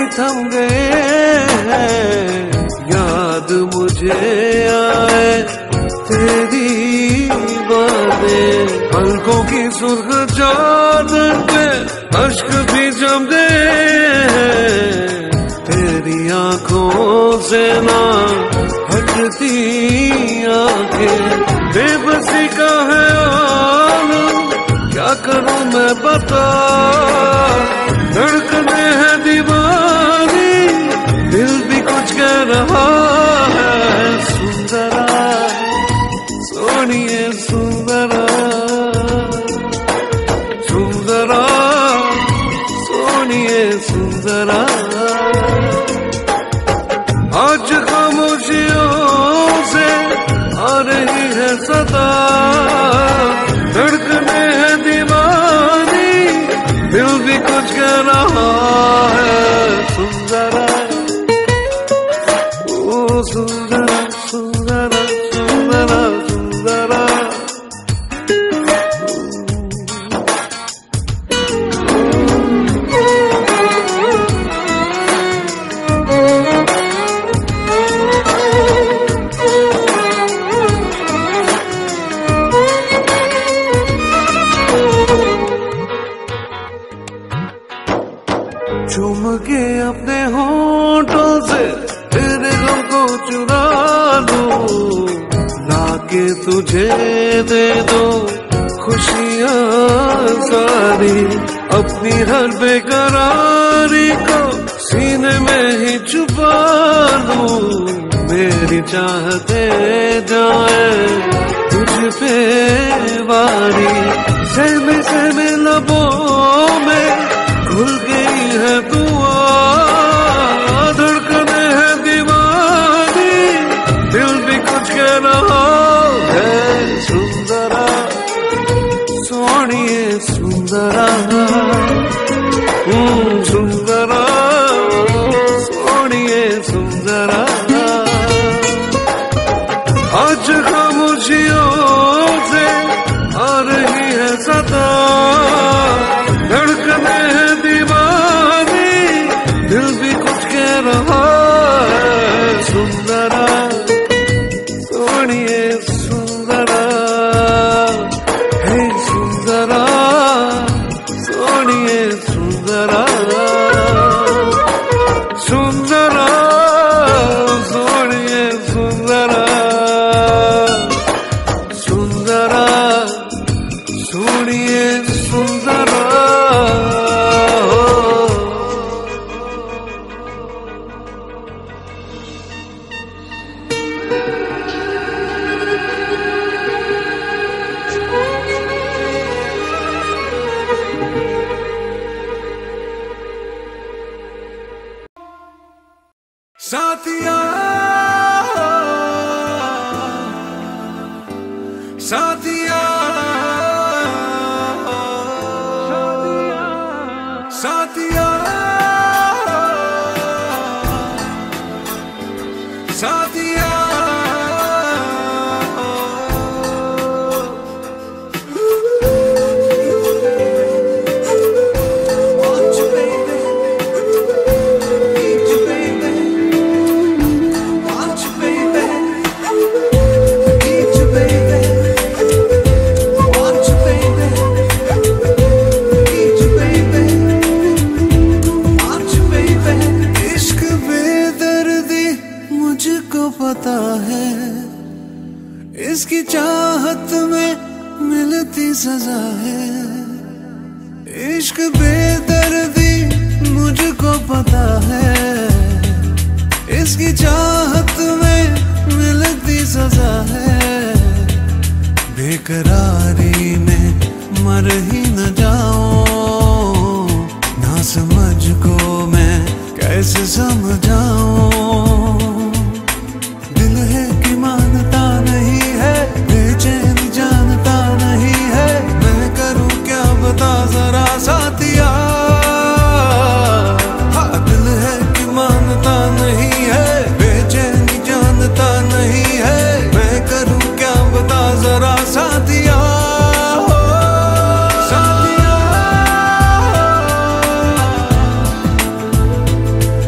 थम गए, याद मुझे आए तेरी बातें। पलकों की सुर्ख चादर पे अश्क भी जम गए, तेरी आंखों से ना हटती आंखें। बेबसी का है आलम, क्या करूं मैं बता, धड़कने है दीवानी, दिल भी कुछ कह रहा है। सुंदरा सोनिए सुंदरा, सुंदरा सोनिए सुंदरा। आज खामोशियों से आ रही है सदा, धड़कने है दीवानी, दिल भी कुछ कह रहा है। सुंदरा ओ सुंदरा सुंदरा सुंदरा सुंदरा। चूम के अपने होठों से तेरे गम को चुरा लूं, लाके तुझे दे दो खुशियां सारी। अपनी हर बेकरारी को सीने में ही छुपा लूं, मेरी चाहते जाए तुझ पे वारी। सहमे सहमे लबों में भूल गई है दुआ, धड़कने है दीवानी, दिल भी कुछ कह रहा है। सुंदरा सोनिए सुंदरा, सुंदरा सोनिए सुंदरा। आज खामोशियों से आ रही है सदा, धड़कने है दीवानी, दिल भी कुछ कह रहा है। सुंदरा सोनिए सुंदरा, हे सुंदरा सोनिए सुंदरा, सुंदरा सोनिए सुंदरा, सुंदरा सोनिए सुंदरा। साथिया साथिया साथिया साथिया। पता है इसकी चाहत में मिलती सजा है, इश्क बेदर्दी मुझको पता है, इसकी चाहत में मिलती सजा है। बेकरारी में मर ही न जाऊं, ना समझ को मैं कैसे समझाऊं। दिल है कि मानता नहीं है, बेचैन जानता नहीं है, मैं करूं क्या बता जरा साथिया। हाँ दिल है कि मानता नहीं है, बेचैन जानता नहीं है, मैं करूं क्या बता जरा साथिया। साथिया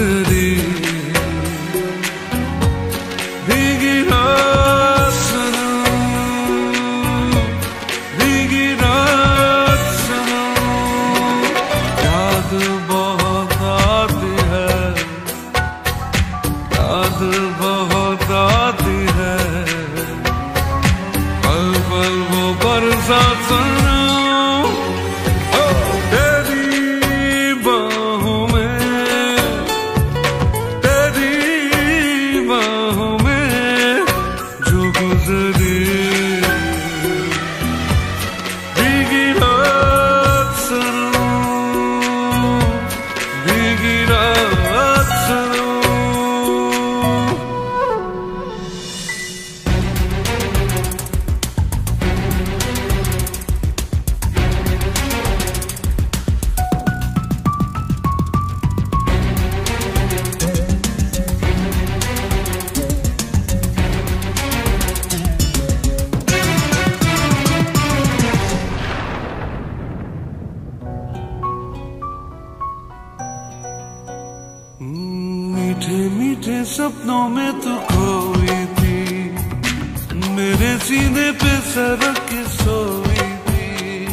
गुजरी भीगी रात सनम, भीगी रात सनम। याद बहुत आती है, याद बहुत आती है, पल पल वो बरसात सनम। मीठे मीठे सपनों में तू खोई थी, मेरे सीने पे सरक के सोई थी।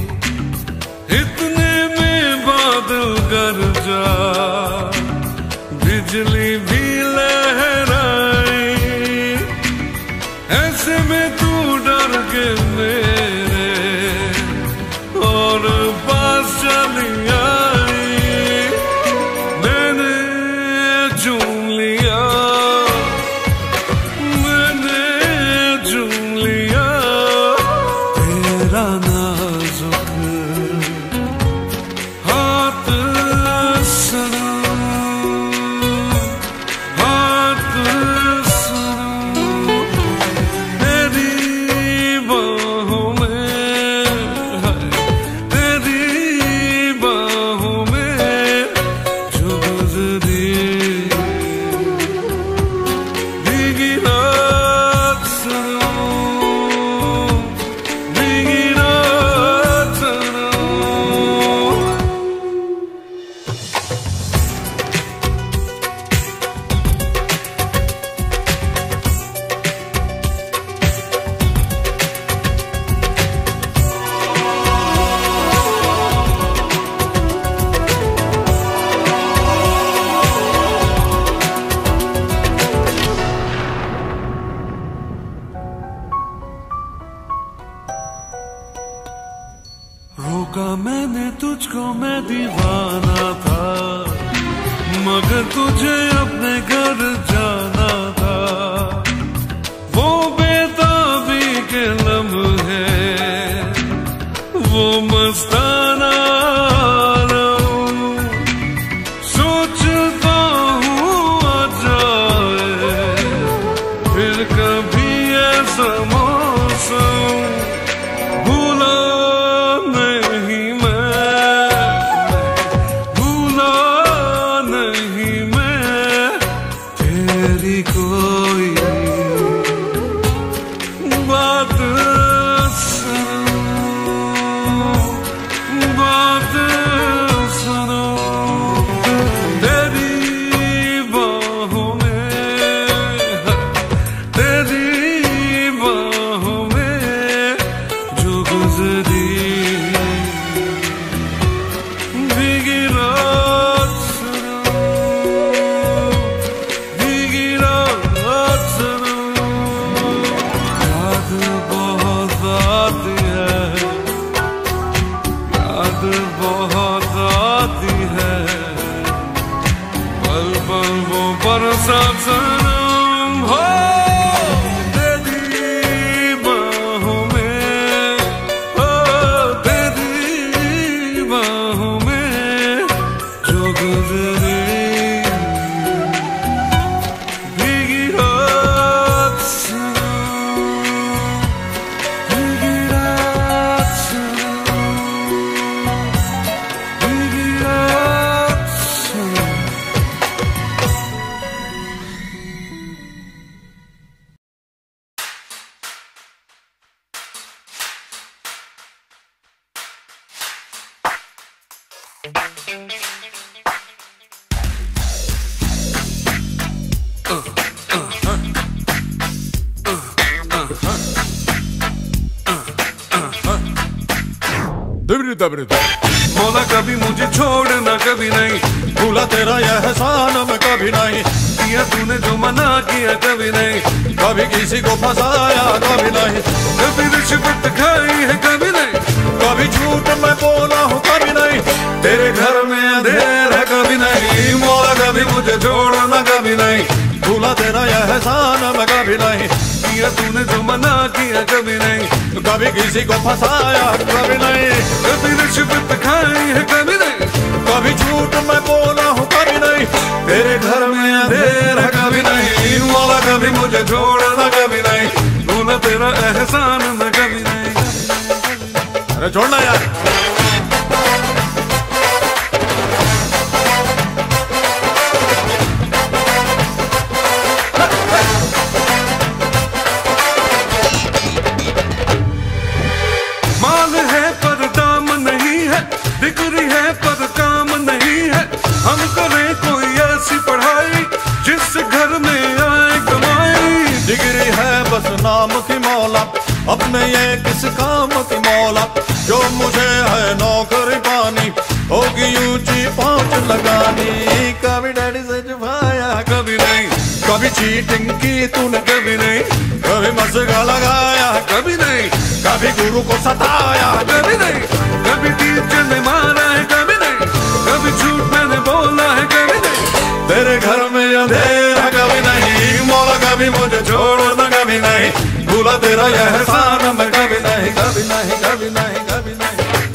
इतने में बादल गरजा, बिजली भी लहराई, ऐसे में तू डर के मेरे और पास चली आई। झूम लिया मैंने, झूम लिया तेरा नाजुक हाथ सनम, हाथ सनम। तेरी बाहों में, तेरी बाहों में जो गुजरी रोका मैंने तुझको, मैं दीवाना था, मगर तुझे अपने घर जाना था। वो बेताबी के लम्हे, वो मस्ताना आलम, सोचता हूँ आ जाए फिर कभी ऐसा मौसम। भूला नहीं मैं, भूला नहीं मैं तेरी कोई बात सनम, बात सनम। तेरी बाहों में, तेरी बाहों में जो गुजरी भीगी रात सनम, भीगी रात सनम। याद बहुत आती है, याद बहुत आती है, पल पल वो बरसात सनम। हो तेरी बाहों में, हो तेरी बाहों में जो गुजरी भीगी रात सनम, भीगी रात सनम, भीगी रात सनम। मौला कभी मुझे छोड़ना कभी नहीं, भूला तेरा यह एहसान मैं कभी नहीं, किया तूने जो मना किया कभी नहीं, कभी किसी को फंसाया कभी नहीं, कभी रिश्वत खाई है कभी नहीं, कभी झूठ मैं बोला हूँ कभी नहीं, तेरे घर में अंधेर है कभी नहीं, मौला कभी मुझे छोड़ना कभी नहीं, भूला तेरा यह एहसान मैं कभी नहीं, किया तूने जो मना किया कभी नहीं, कभी किसी को फंसाया कभी नहीं, कभी रिश्वत खाई है कभी नहीं, कभी झूठ मैं बोला हूँ कभी नहीं, तेरे घर में अंधेर है कभी नहीं, मौला कभी मुझे छोड़ना कभी नहीं, भूला तेरा एहसान मैं कभी नहीं। अरे छोड़ना यार। माल है पर दाम नहीं है, डिग्री है पर काम नहीं है, हम करें कोई ऐसी पढ़ाई जिस घर में आए कमाई। डिग्री है बस नाम की मौला, अपने ये किस काम की मौला, जो मुझे है नौकरी पानी, होगी ऊंची पहुंच लगानी, कभी डैडी से छुपाया कभी नहीं, कभी चीटिंग की तूने कभी नहीं, कभी मस्का लगाया कभी नहीं, कभी गुरु को सताया कभी नहीं, कभी टीचर ने मारा है कभी नहीं, कभी झूठ मैंने बोला है कभी नहीं, तेरे घर में अंधेरा कभी नहीं, मौला कभी मुझे छोड़ना कभी नहीं, भूला तेरा यह एहसान मैं कभी नहीं, कभी नहीं, कभी नहीं, कभी नहीं।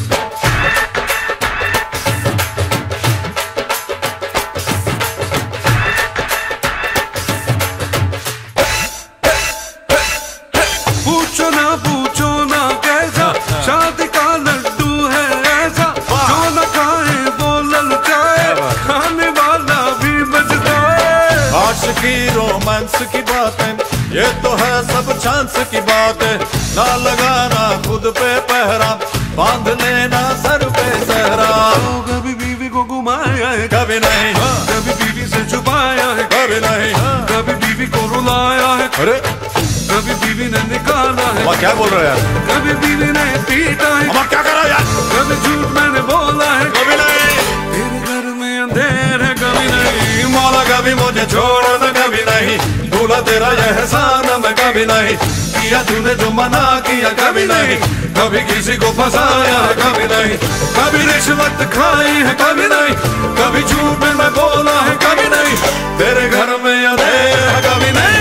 पूछो ना कैसा शादी का लड्डू है ऐसा, जो न खाए वो ललचाए, खाने वाला भी बचता है। आशिकी रोमांस की बातें ये तो है सब चांस की बातें, ना लगाना खुद पे पहरा, बांध लेना सर पे सहरा, कभी बीवी को घुमाया है कभी नहीं, कभी बीवी से छुपाया है कभी नहीं, कभी बीवी को रुलाया है, अरे कभी बीवी ने निकाला है, क्या बोल रहे हो यार, कभी बीवी ने पीटा है, क्या करा यार, कभी झूठ मैंने बोला है कभी नहीं, तेरे घर में अंधेर है कभी नहीं, मौला कभी मुझे छोड़ना कभी नहीं, भूला तेरा यह एहसान मैं कभी नहीं, किया तूने जो मना किया कभी नहीं, कभी किसी को फंसाया कभी नहीं, कभी रिश्वत खाई है कभी नहीं, कभी झूठ मैं बोला है कभी नहीं, तेरे घर में अंधेर है कभी नहीं।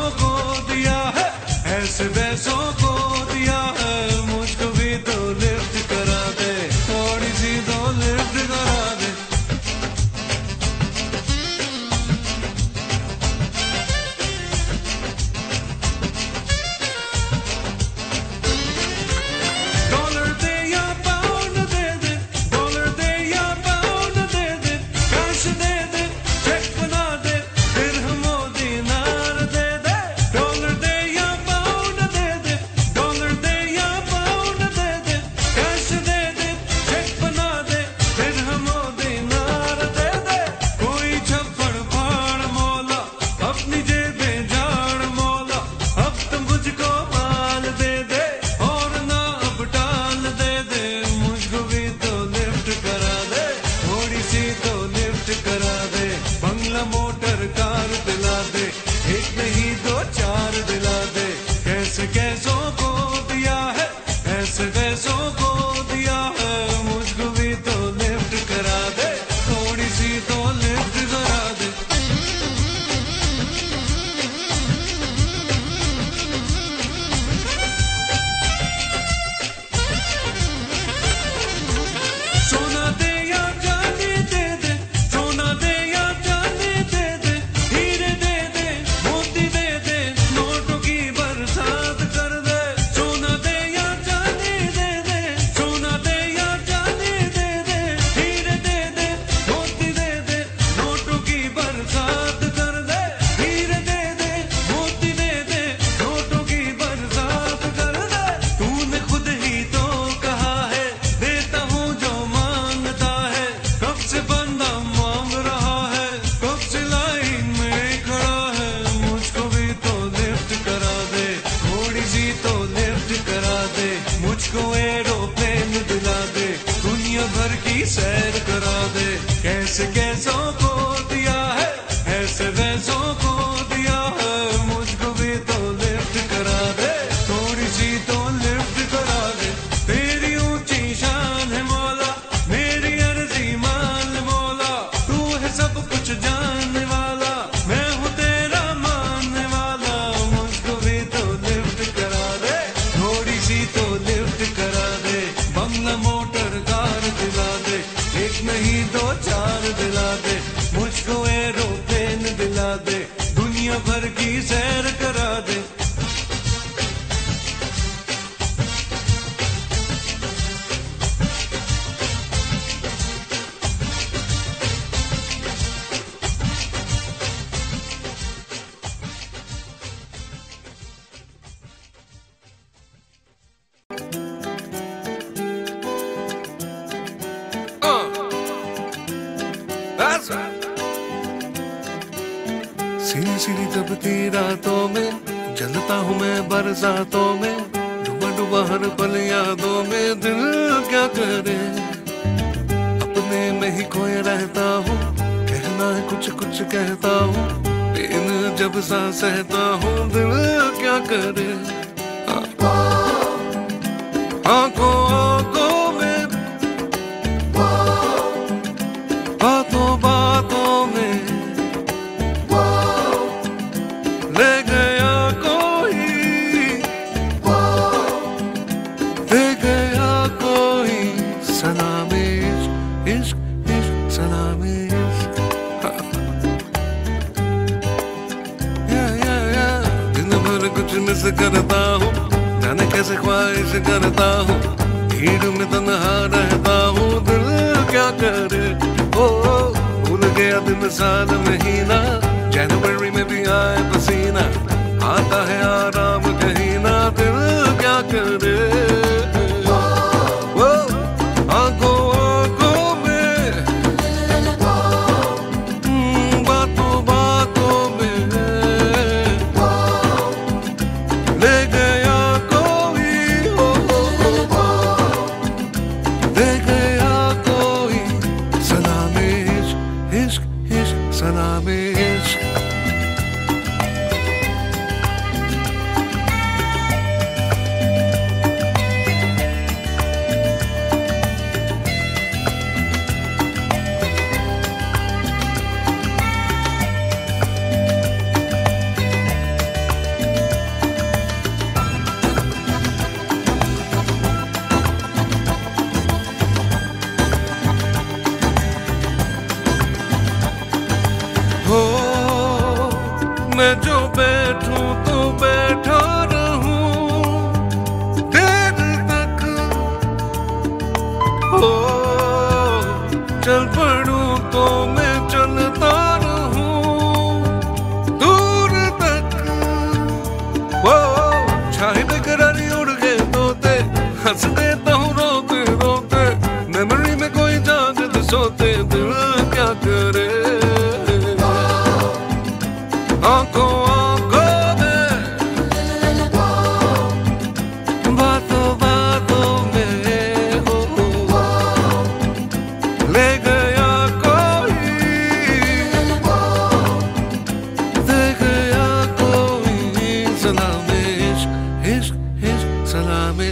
को दिया है, ऐसे वैसों को दिया है, मुझको भी तो लिफ्ट करा दे, थोड़ी सी तो लिफ्ट करा दे। डॉलर दे या पाउंड दे दे, डॉलर दे या पाउंड दे दे, कैश दे दे, चेक बना दे, दिरहमो दीनार दे दे। डॉलर दे या पाउंड दे दे, डॉलर दे या पाउंड दे दे, कैश दे दे, चेक बना दे, दिरहमो दीनार दे दे। कोई छप्पड़ फाड़ मौला, अपनी जेबें झाड़ मौला, अब तो मुझको माल दे दे, और ना अब टाल दे दे, मुझको भी तो लिफ्ट करा दे, थोड़ी सी तो लिफ्ट करा दे। बंगला मोटर कार दिला दे, एक नहीं दो चार दिला दे, कैसे कैसों को दिया है, ऐसे वैसों को दिया है, मुझको भी तो लिफ्ट करा दे, थोड़ी सी तो लिफ्ट करा दे। सोना दे या चांदी दे दे, सोना दे या चांदी दे दे, हीरे दे दे, मोती दे दे, नोटों की बरसात कर दे। सोना दे या चांदी दे दे, सोना दे या चांदी दे दे, हीरे दे दे, मोती दे दे, नोटों की बरसात कर दे। हीरे दे दे, मोती दे दे, नोटों की बरसात कर दे। तूने खुद ही तो कहा है, देता हूँ जो मांगता है, कब से बंदा मांग रहा है, कब से लाइन में खड़ा है, मुझको भी तो लिफ्ट करा दे, थोड़ी सी तो लिफ्ट करा दे, मुझको एरोप्लेन दिला दे, दुनिया भर की सैर करा दे, कैसे कैसों को दिया है, ऐसे वैसों को दिया है, मुझको भी तो लिफ्ट करा दे, थोड़ी सी तो लिफ्ट करा दे। तेरी ऊंची शान है मौला, मेरी अर्जी मान मौला, तू है सब कुछ जानने वाला, मैं हूँ तेरा मानने वाला, मुझको भी तो लिफ्ट करा दे, थोड़ी सी तो लिफ्ट करा दे। बंगला मोटर कार दिला दे, एक नहीं दो चार दिला दे, मुझको एरोप्लेन दिला दे, दुनिया भर की सैर करा दे। That's right. सीधी सीधी दबती रातों में, जलता हूँ मैं बरसातों में, डूबा डूबा हर पल यादों में, दिल क्या करे, अपने में ही खोए रहता हूँ, कहना है कुछ कुछ कहता हूँ, पेन जब सा सहता हूँ, दिल क्या करे। आंखों आंखों में, बातों बातों में, ले गया कोई, ले गया कोई, सलामे इश्क इश्क सलामे इश्क। दिन भर कुछ मिस करता हूँ, जाने कैसे ख्वाहिश करता हूँ, भीड़ में तन्हा रहता हूँ, दिल क्या करे। ओ भूल गया दिन साल महीना, जनवरी में भी आए पसीना, आता है आराम कहीं ना, दिल क्या करे। ओ आंखों आंखों में, बातों बातों में, ले गया कोई, ले गया कोई, सलामे इश्क इश्क इश्क सलामे इश्क। हंस देता हूँ रोते रोते, मेमोरी में कोई जागते सोते, दिल क्या करे। आंखों आंखों में, बातों बातों में हो, ले गया कोई, दे गया कोई, सलामे इश्क इश्क इश्क सलामे।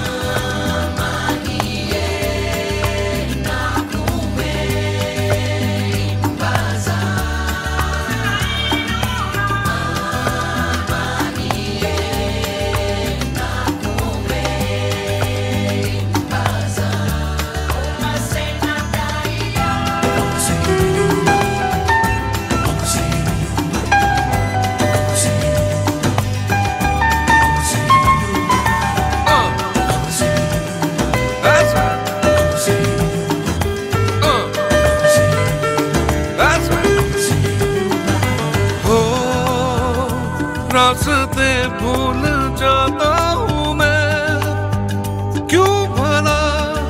रास्ते भूल जाता हूँ मैं, क्यों भला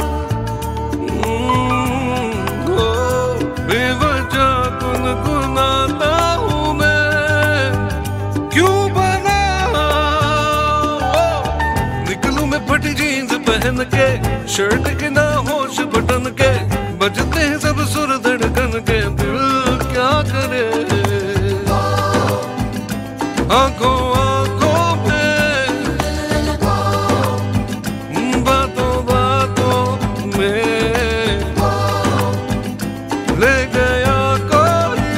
बेवजह गुनगुनाता हूँ मैं, क्यों भला निकलूं मैं फटी जीन्स पहन के, शर्ट के ना होश बटन के, बजते हैं सब सुर धड़कन के, दिल क्या करे। आंखों आंखों में, बातों बातों में, ले गया कोई,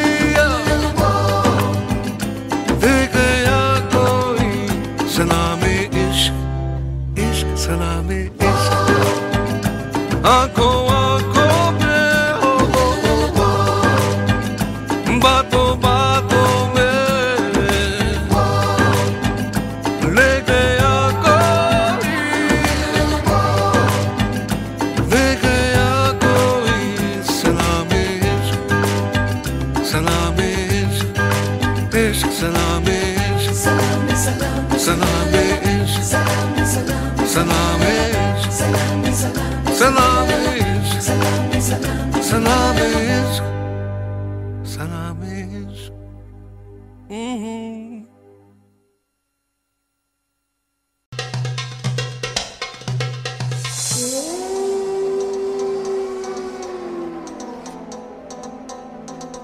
दे गया कोई, सलामे इश्क इश्क सलामे इश्क। आंखों आंखों में हो, बातों बातों में, इश्क सलामे इश्क, सलामे सलामे सलामे इश्क, सलामे सलामे सलामे इश्क, सलामे सलामे सलामे इश्क, सलामे सलामे सलामे इश्क, सलामे इश्क।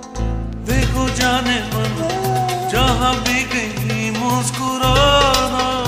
देखो जाने मन जहाँ भी कहीं मुस्कुराना,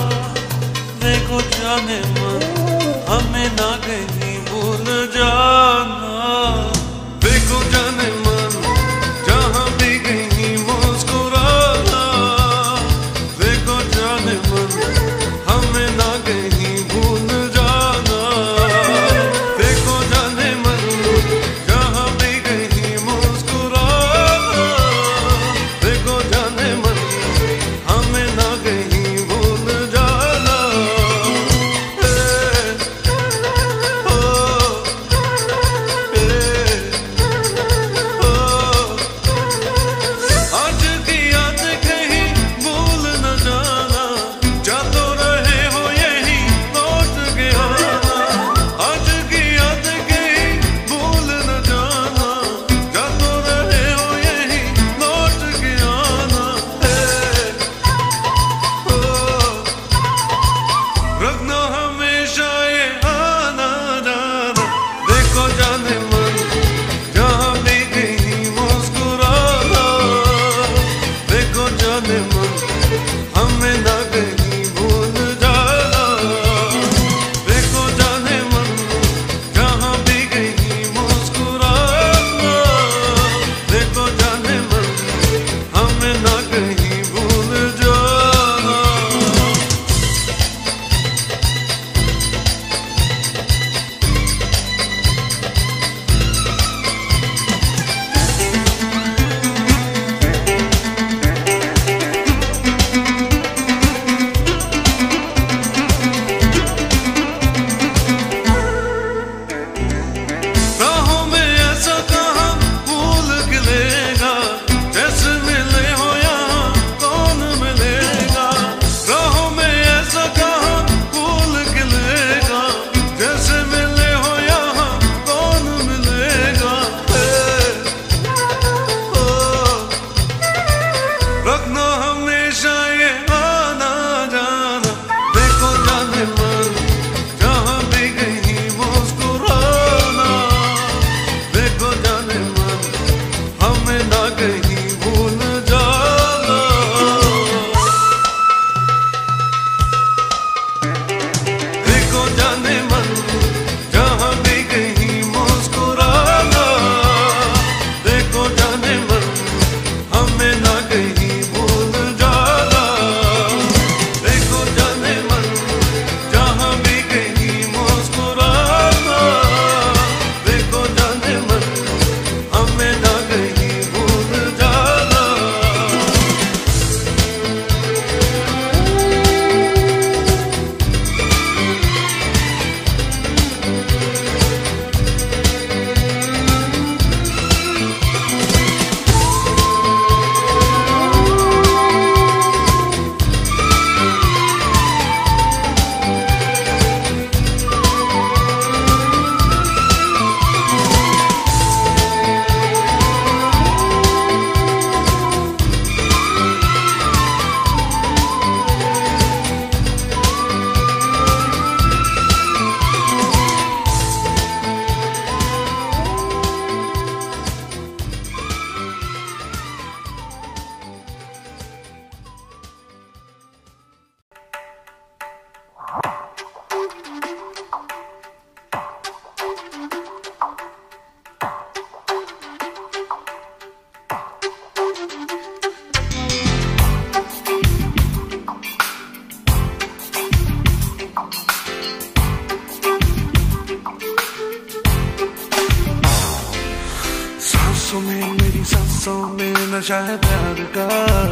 सांसों में नशा है प्यार का,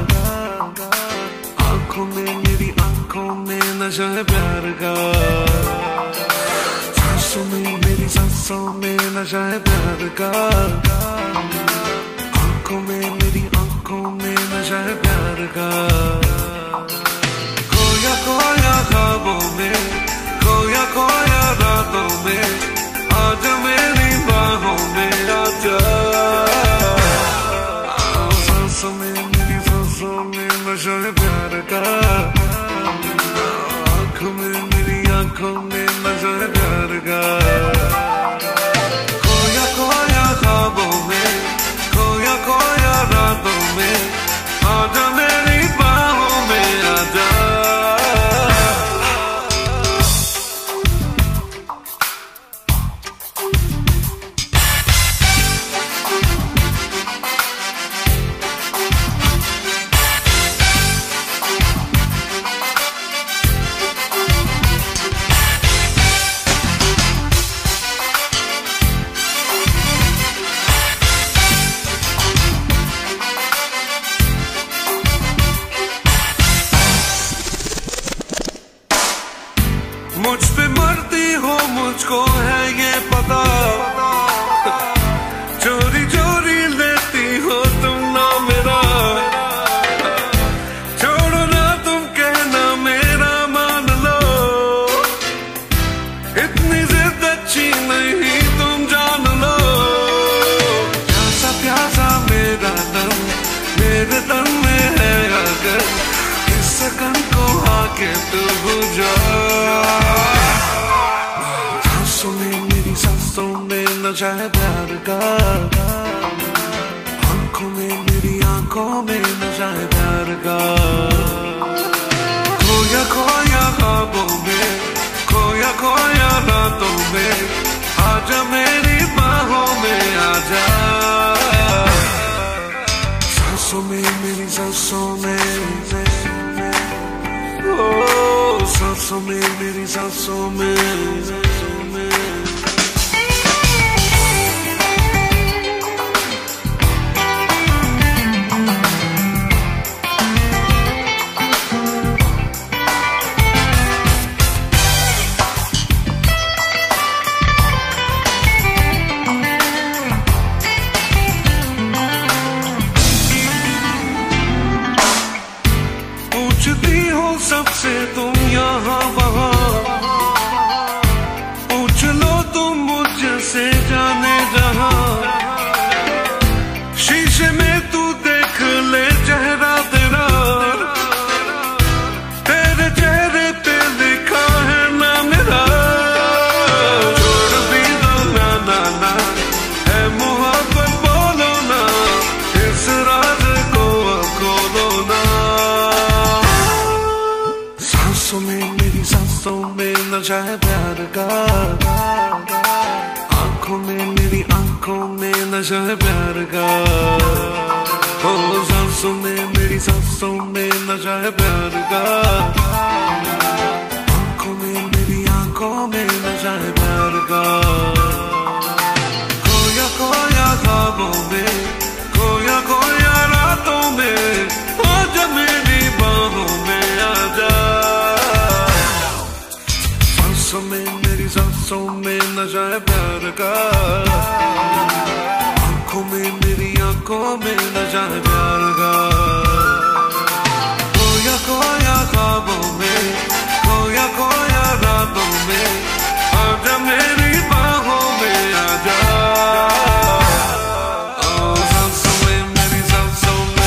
आंखों में मेरी आंखों में नशा है प्यार का, सांसों में मेरी सांसों में नशा है प्यार का, आंखों में मेरी आंखों में नशा है प्यार का। खोया खोया ख्वाबों में, खोया खोया रातों में, आजा मेरी बाहों में आजा। सांसों में मेरी सांसों में नशा है प्यार का, आंखों में मेरी आंखों में नशा है प्यार का। खोया खोया ख्वाबों में, खोया खोया रातों में, आजा मेरी बाहों में आजा। मुझ पे मरती हो मुझको है ये पता, चोरी चोरी लेती हो तुम ना मेरा, छोड़ो ना तुम कहना मेरा मान लो, इतनी जिद अच्छी नहीं तुम जान लो। प्यासा प्यासा मेरा तन मेरे तन में है अगर, इस सकन को आके तू बुझा। सांसों में मेरी सांसों में नशा है प्यार का, आंखों में मेरी आंखों में नशा है प्यार का। खोया खोया ख्वाबों में, खोया खोया रातों में, आजा मेरी बाहों में आजा। सांसों में मेरी सांसों में, ओ सांसों में मेरी सांसों में। पूछती हो सबसे तुम यहाँ वहाँ, पूछ लो तुम मुझसे जाने जहाँ, शीशे में तू देख ले चेहरा तेरा, तेरे चेहरे पे लिखा है ना मेरा। छोड़ भी दो ना ना ना, है मोहब्बत बोलो ना, इस राज को खोलो ना। सांसों में मेरी सांसों में नशा है प्यार का, आंखों में मेरी आंखों में नशा है प्यार का। ओ सांसों में मेरी सांसों में नशा है प्यार का, आंखों में मेरी आंखों में नशा है प्यार का। खोया खोया ख्वाबों में, खोया खोया रातों में, आजा मेरी बाहों में आजा। सांसों में मेरी सांसों में नशा है प्यार का, आंखों में मेरी आंखों में नशा है प्यार का। खोया खोया ख्वाबों में, खोया खोया रातों में, आजा मेरी बाहों में आजा। ओ सांसों में मेरी सांसों में।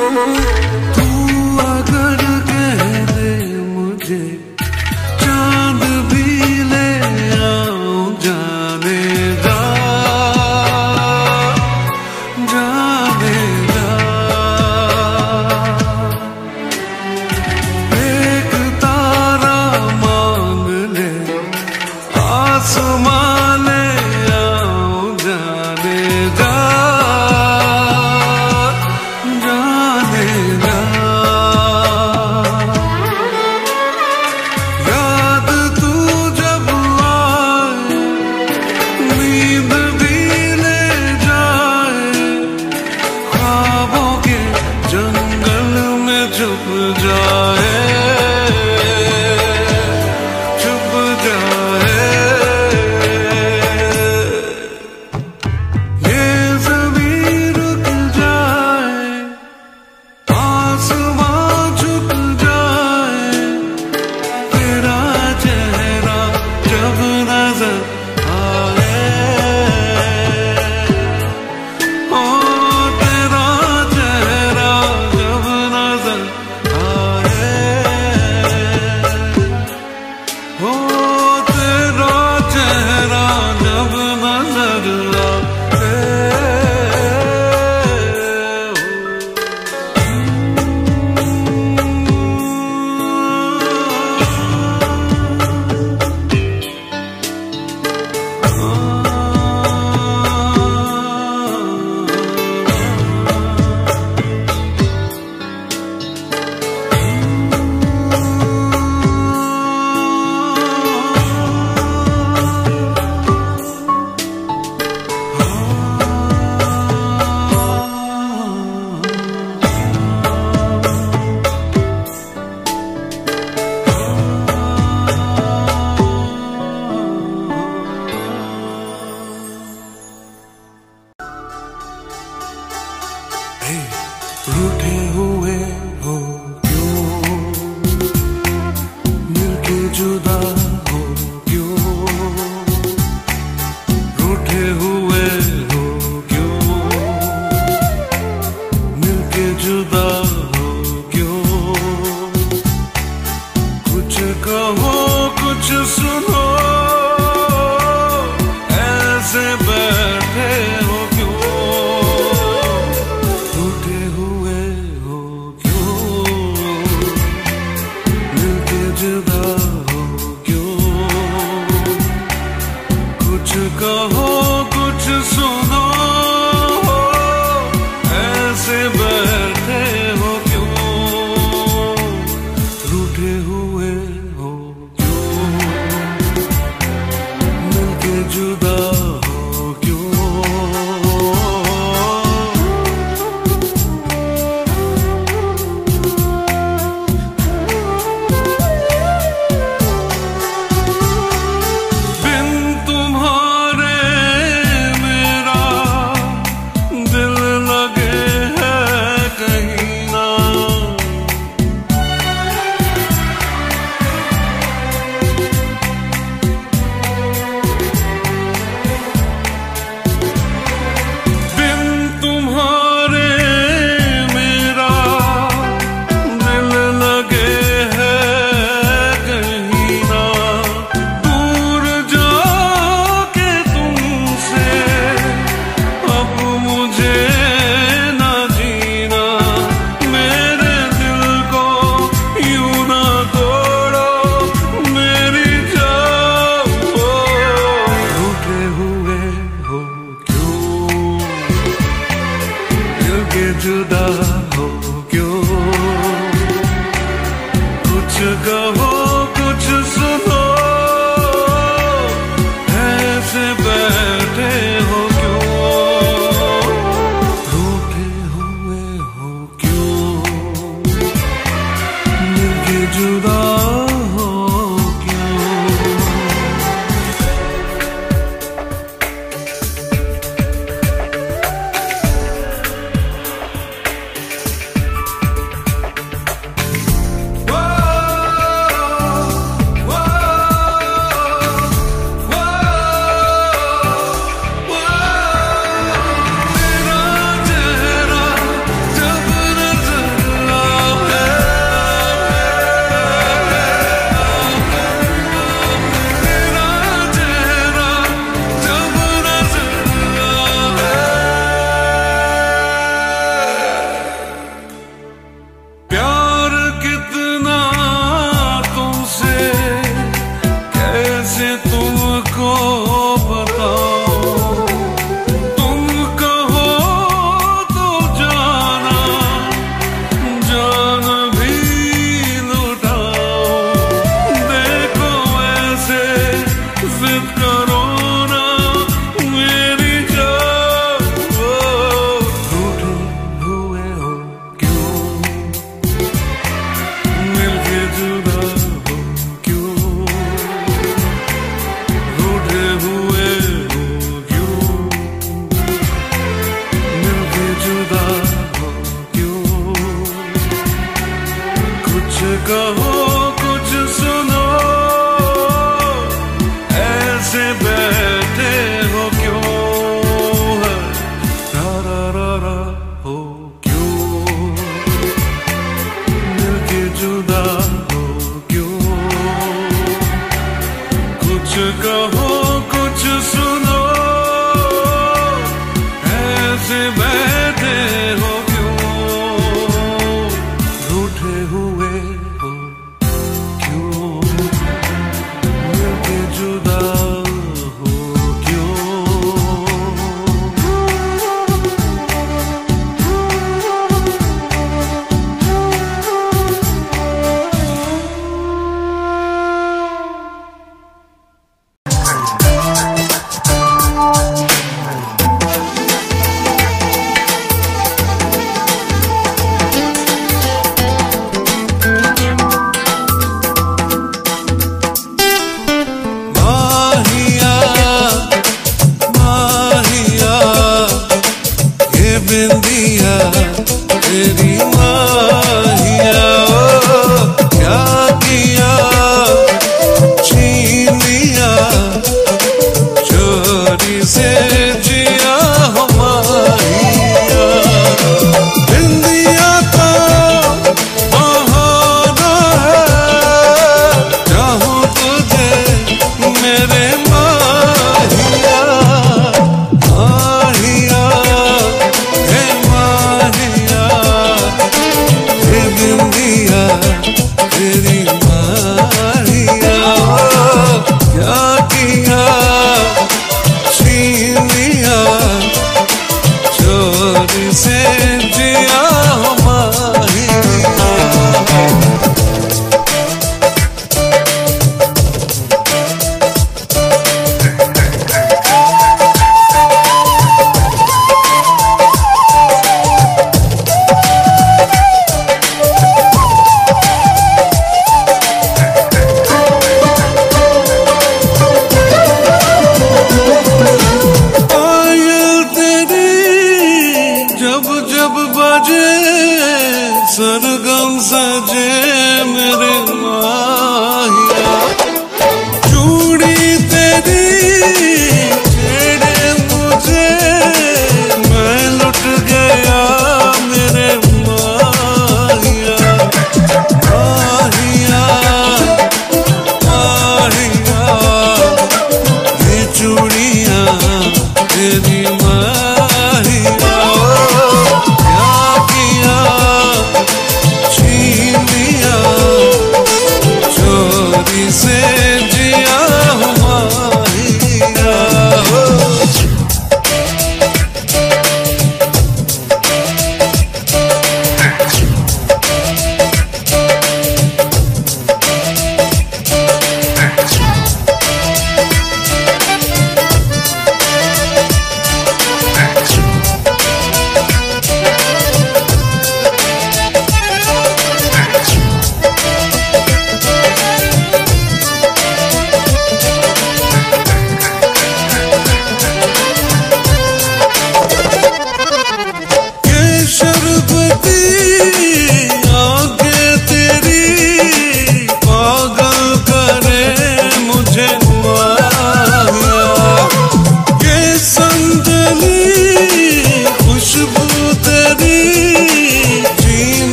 तू अगर कह दे मुझे चांद भी ले आऊं, जाने जा, जाने जा। एक तारा मांग ले, आसमां ले आऊं, जाने जा, जाने जा। याद तू जब आए, नींद भी ले जाए, ख्वाबों के जंगल में छुप जाए, छुप जाए। ये ज़मीन रुक जाए, आसमां झुक जाए, तेरा चेहरा जब नजर आए, ओ तेरा चेहरा जब नजर आए, ओ तेरा चेहरा जब नजर आए। रूठे हुए हो क्यों, मिलके जुदा हो क्यों, रूठे हुए हो क्यों, मिलके जुदा हो क्यों। कुछ कहो कुछ सुनो, ऐसे बैठे हो क्यों, रूठे हुए हो क्यों, मिलके जुदा हो क्यों। कुछ कहो कुछ सुनो, ऐसे बैठे कहो कुछ सुनो, ऐसे बैठे हो क्यों है, रा रा रा रा हो क्यों, मिलके जुदा हो क्यों, कुछ कहो कुछ सुनो, ऐसे बैठे हो क्यों, रूठे हुए हो क्यों, मिलके जुदा हो क्यों। माहिया माहिया ये बिंदिया तेरी माहिया, ओ क्या किया छीन लिया चोरी से जिया हो माहिया, बिंदिया तो बहाना है, चाहूं तुझे मेरे माहिया, माहिया हे माहिया, ये बिंदिया तेरी माहिया, ओ क्या किया छीन लिया चोरी से जिया हो माहिया। पायल तेरी जब जब बजे, सरगम सजे मेरे माहिया, चूड़ी तेरी छेड़े मुझे, मैं लुट गया मेरे माहिया, माहिया माहिया ये चूड़ियां तेरी माहिया, ओ क्या किया छीन लिया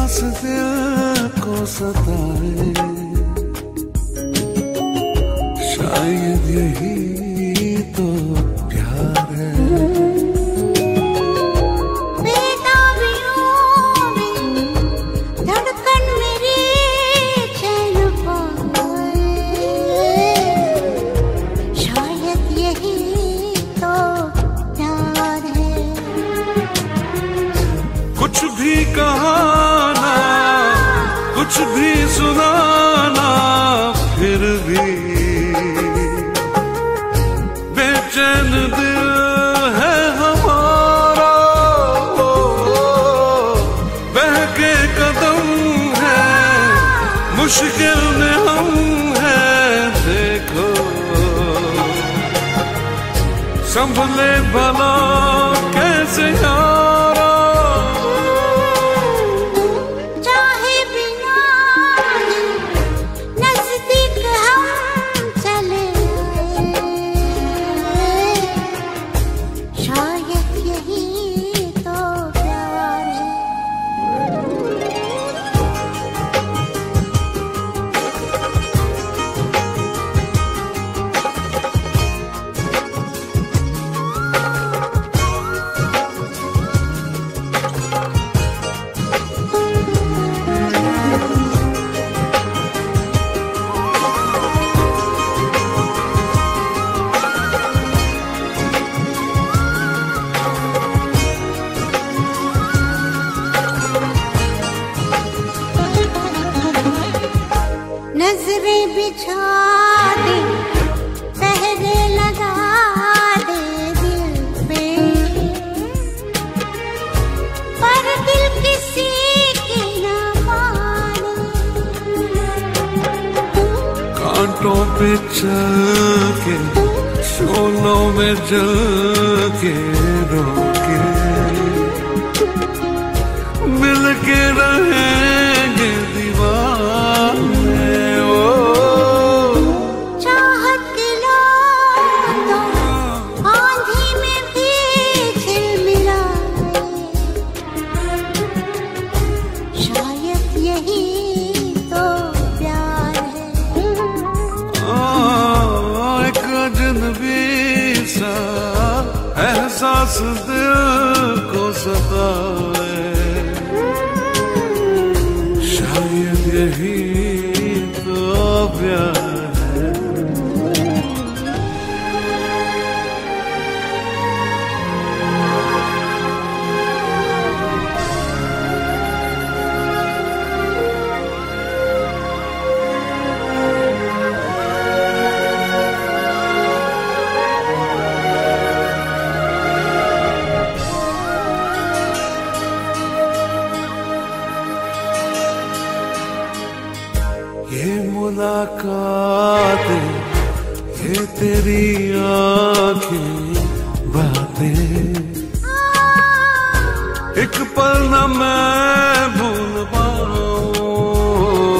एहसास दिल को सताए, शायद यही तो प्यार है। धड़कन मेरी चैन पाए, शायद यही तो प्यार है। कुछ भी कहाना, कुछ भी सुनाना, फिर भी बेचैन दिल है हमारा। बहके कदम है, मुश्किल में हम हैं, देखो संभले भला कैसे यारा। चाहे बिना नजदीक हम चले आए, शायद यही तो प्यार है। नजरें बिछा दे, पहरे लगा दे दिल पे, पर दिल किसी की न माने। कांटों पे चल के, शोलों में जल के, रोके मिल के रहेंगे दीवाने। चाहत की लो तो आंधी में भी झिलमिलाए, शायद यही तो प्यार है। एक अजनबी सा एहसास दिल को सताए, शायद यही तो प्यार है। ये मुलाकातें, ये तेरी आँखें, बातें, एक पल न मैं भूल पाऊं।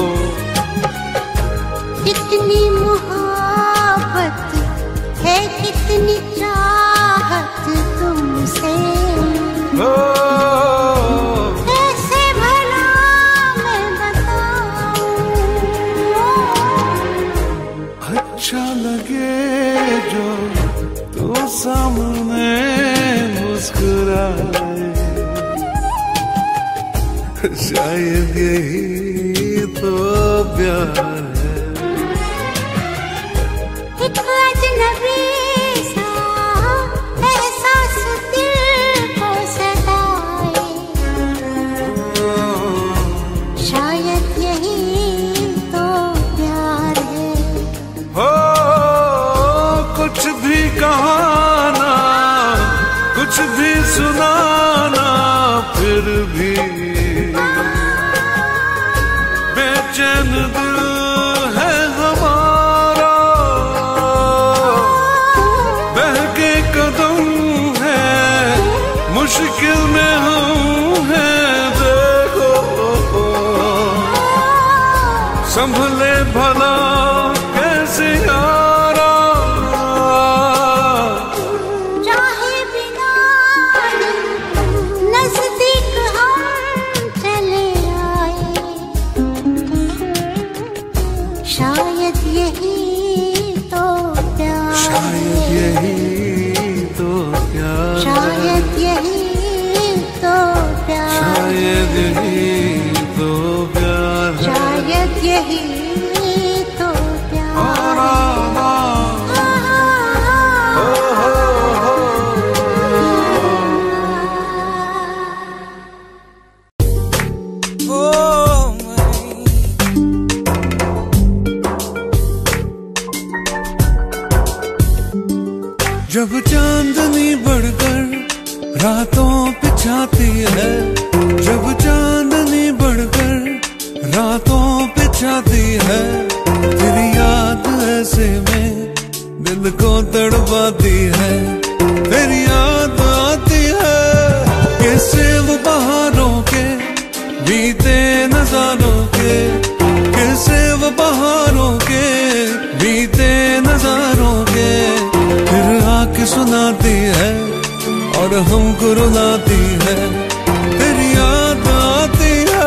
कितनी मोहब्बत है, कितनी चाहत तुमसे, कैसे भला मैं बताऊं। अच्छा लगे जो तू सामने मुस्कुराए, शायद यही तो प्यार है। एक अजनबी सा एहसास दिल को सताए, शायद यही तो प्यार है। हो कुछ भी कहाना, कुछ भी सुनाना, फिर भी बेचैन दिल है हमारा। बहके कदम है, मुश्किल में हम हैं, देखो संभले भला कैसे यारा। चाहे बिना नजदीक हम चले आए, शायद यही तो प्यार शायद यही तो प्यार शायद यही तो प्यार शायद यही तो प्यार शायद यही तो प्यार जब चांदनी बढ़कर रातों पे छाती है, जब चांदनी बढ़कर रातों पे छाती है, तेरी याद ऐसे में दिल को तड़पाती है, तेरी याद आती है। कैसे वो बहारों के बीते नजारों के, कैसे वो बहारों के बीते नजारों के, फिर आके सुनाती है और हमको रुलाती है, तेरी याद आती है।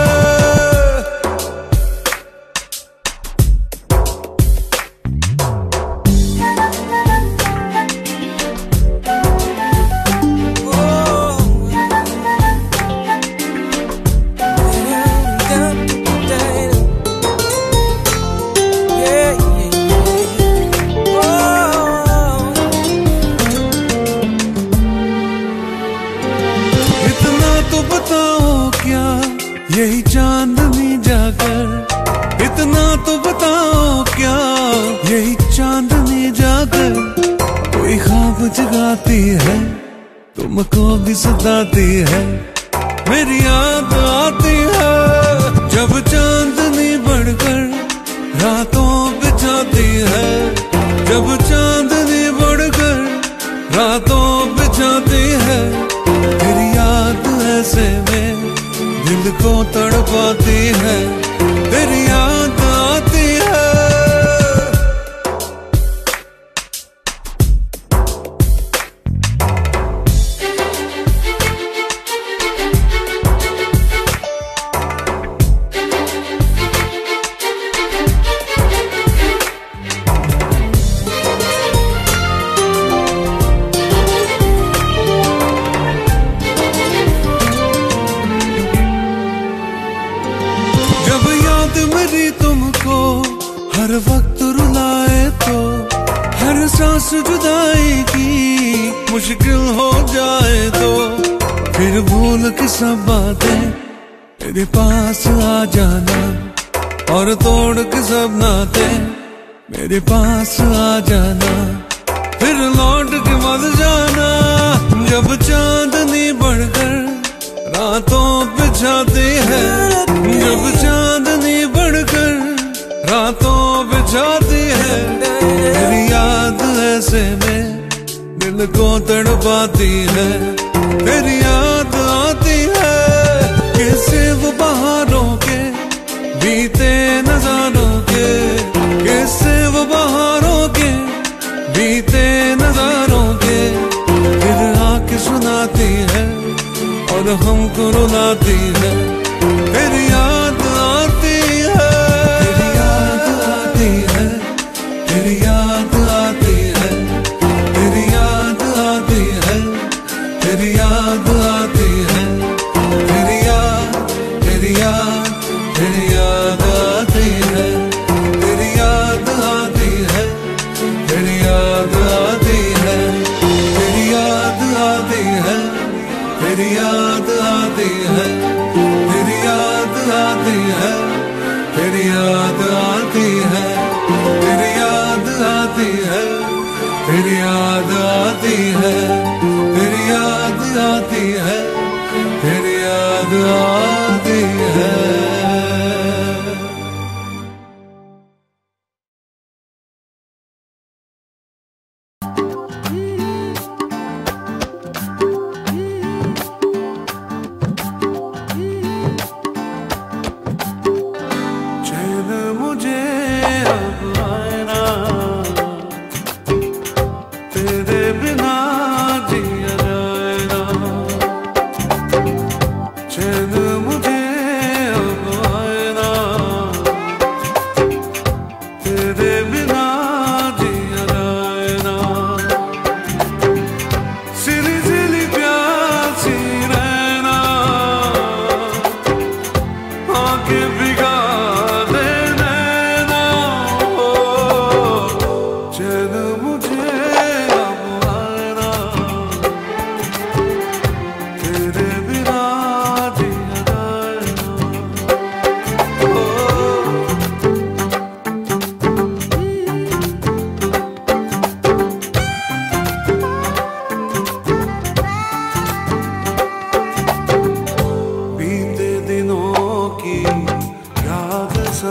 यही चांदनी जाकर, इतना तो बताओ क्या यही चांदनी जाकर कोई ख्वाब जगाती है, तुमको भी सताती है, मेरी याद आती है। जब चांदनी बढ़कर रातों पे छाती है, जब चांदनी बढ़कर रातों पे छाती है, तेरी याद ऐसे में दिल को तड़पाती है, तेरी याद आती है। तुमको हर वक्त रुलाए तो हर सांस जुदाई की मुश्किल हो जाए तो, फिर भूल के सब बातें मेरे पास आ जाना, और तोड़ के सब नाते मेरे पास आ जाना, फिर लौट के मत जाना। जब चांदनी बढ़कर रातों पे छाती है, जब चांदनी बढ़कर रातों पे छाती है, तेरी याद ऐसे में दिल को तड़पाती है, तेरी याद आती है। कैसे वो बहारों के बीते नजारों के, कैसे वो बहारों के बीते नजारों के, फिर आके सुनाती है और हमको रुलाती है, तेरी याद आती है, तेरी याद आती है, तेरी याद आती है, तेरी याद आती है, तेरी याद आती है, तेरी याद, तेरी याद, तेरी याद आती है, तेरी याद आती है, तेरी याद आती है, तेरी याद आती है, तेरी याद आती है, तेरी याद आती है, तेरी याद आती है, तेरी याद आती है, तेरी याद आती है, तेरी याद आती है, तेरी याद आती है।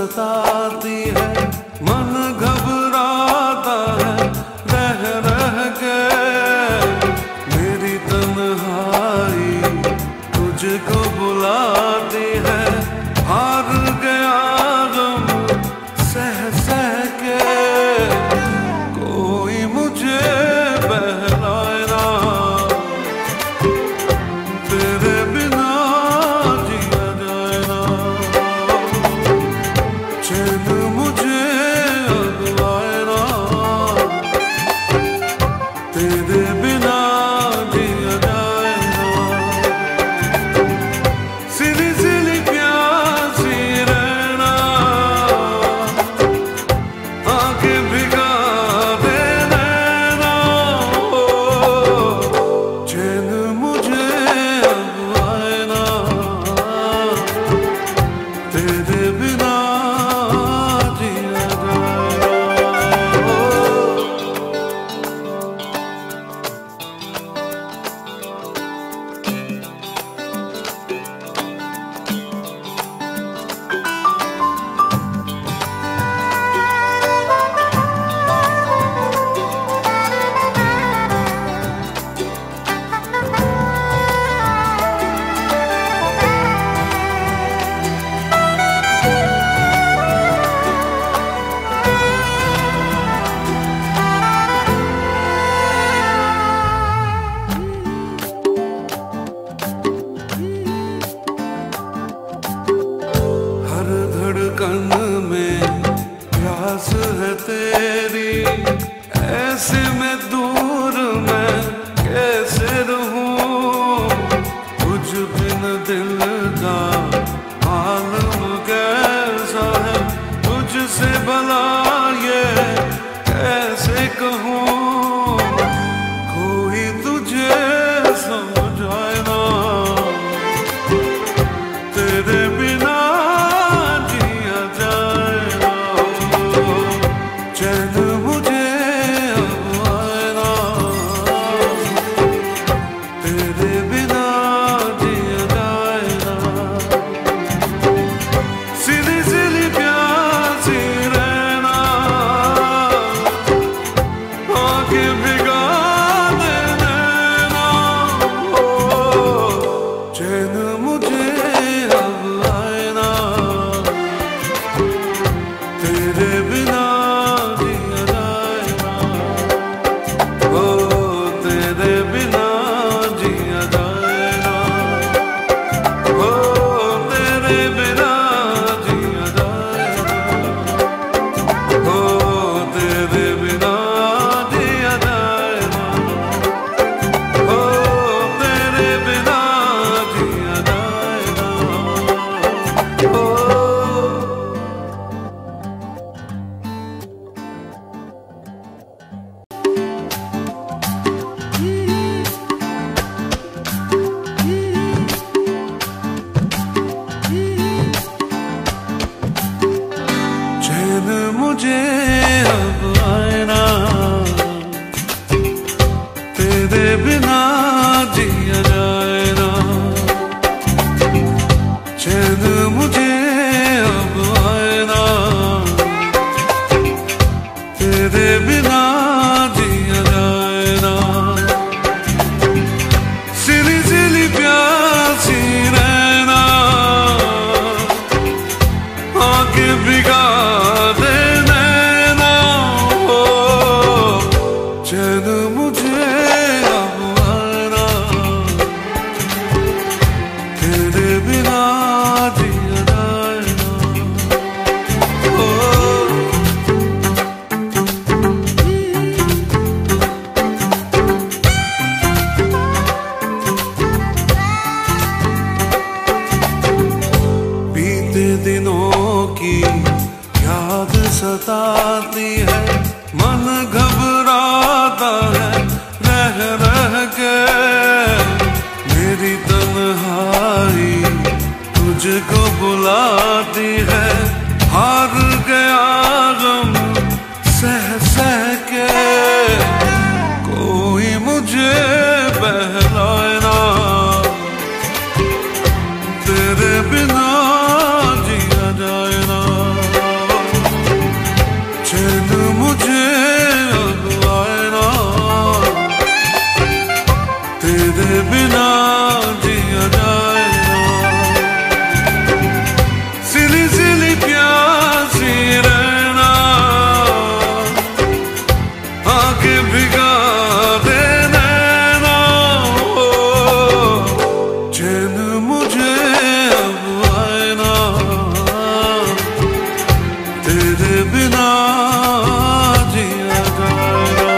सताती है, मन घबराता है रह रह के। मेरी तन्हाई तुझको बुलाती है, हार गया गम सह सह के। कोई मुझे बहलाए ना, तेरे बिना जिया जाए ना। चैन मुझे अब आए ना, तेरे बिना जिया जाए ना। सिली सिली प्यासी रहना, आंखें भिगा दे नैना। चैन मुझे अब आए ना, तेरे बिना जिया जाए ना। हर धड़कन में प्यास है तेरी, ऐसे में दूर मैं कैसे रहूं। तुझ बिन दिल का आलम कैसा है, तुझसे भला ये कैसे कहूं। कोई तुझे समझाए ना, तेरे बिना जिया जाए ना। चैन मुझे अब आए ना, तेरे बिना जिया जाए ना। सिली सिली प्यासी रहना, आंखें भिगा दे नैना। चैन मुझे अब आए ना, तेरे बिना जिया जाए ना। ओ तेरे बिना जिया जाए ना, ओ तेरे बिना जिया जाए ना, ओ तेरे बिना जिया जाए ना, ओ तेरे बिना जिया जाए ना। ओ चैन मुझे अब आए ना, तेरे बिना जिया जाए ना। चैन मुझे अब आए ना, तेरे बिना जिया जाए ना। सिली सिली प्यासी रहना, आंखें भिगा दे नैना। चैन मुझे अब आए ना, तेरे बिना जिया जाए ना। बीते दिनों की याद सताती है, मन घबराता है रह रह के। मेरी तन्हाई तुझको बुलाती है, हार गया गम सह सह के। कोई मुझे बहलाए ना, तेरे बिना जिया जाए ना। तेरे बिना जिया जाएगा।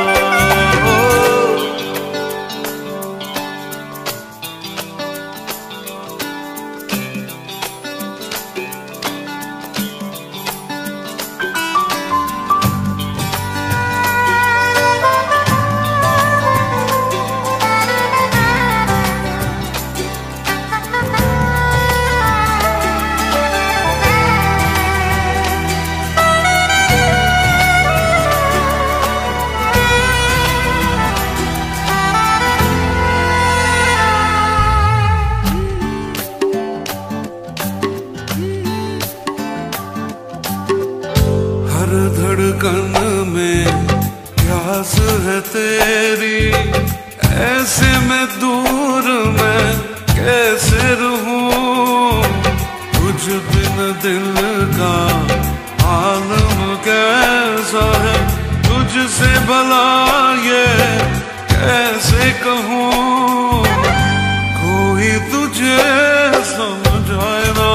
धड़कन में प्यास है तेरी, ऐसे में दूर मैं कैसे रहूं, तुझ बिन दिल का आलम कैसा है, तुझसे भला ये कैसे कहूं, कोई तुझे समझाए ना,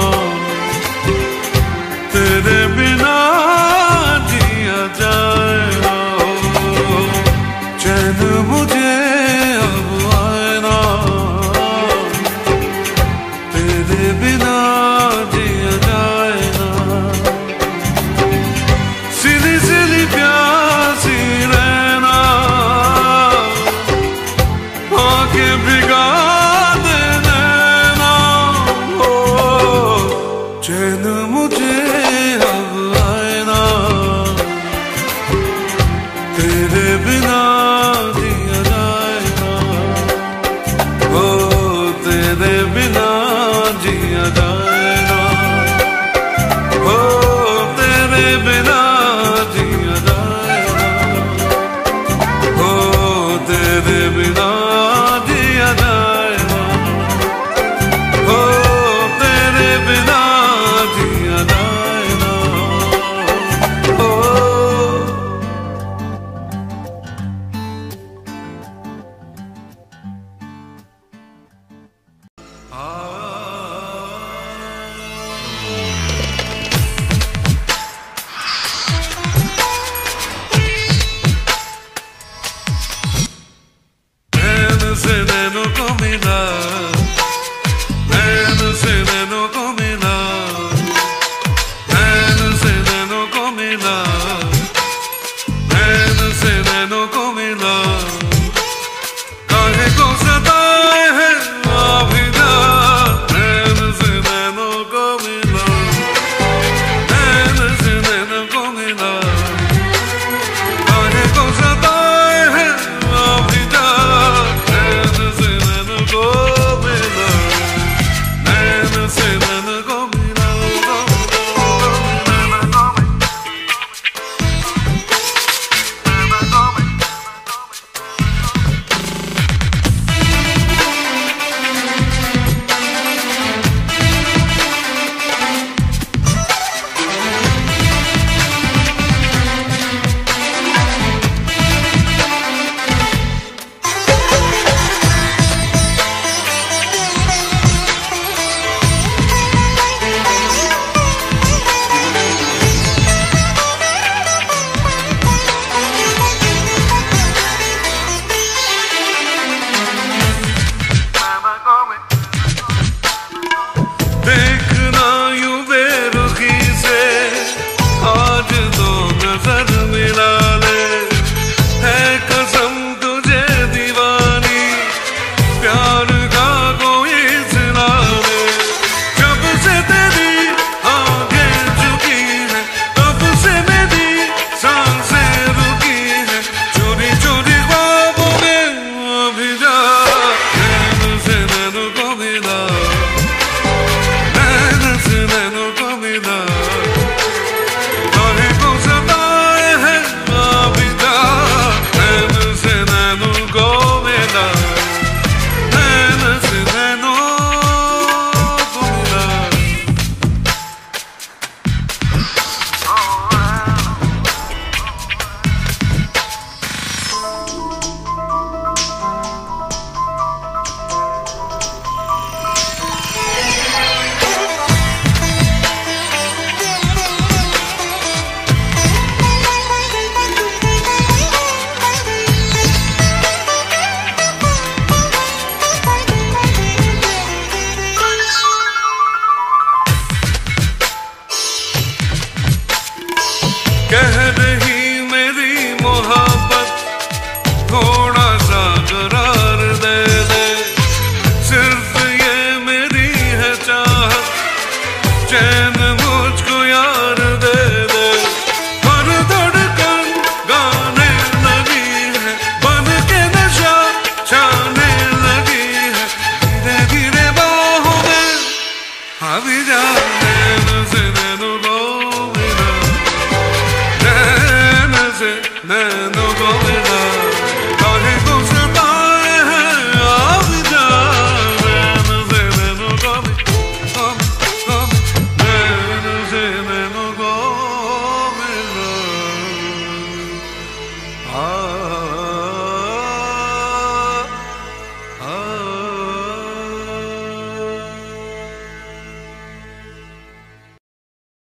तेरे बिना जाएगा। चैन मुझे अब आए ना, तेरे बिना जिया जाए ना। सिली सिली प्यासी रहना, आंखें भिगा देना ना, चैन मुझे अब आए ना, तेरे बिना जिया जाएगा। ओ तेरे बिना जिया जाएगा। ओ तेरे बिना जिया जाएगा। ओ तेरे बिना जिया जाएगा। ओ तेरे बिना जिया जाएगा। ओ देखना यूं बेरुखी से आज तो नजर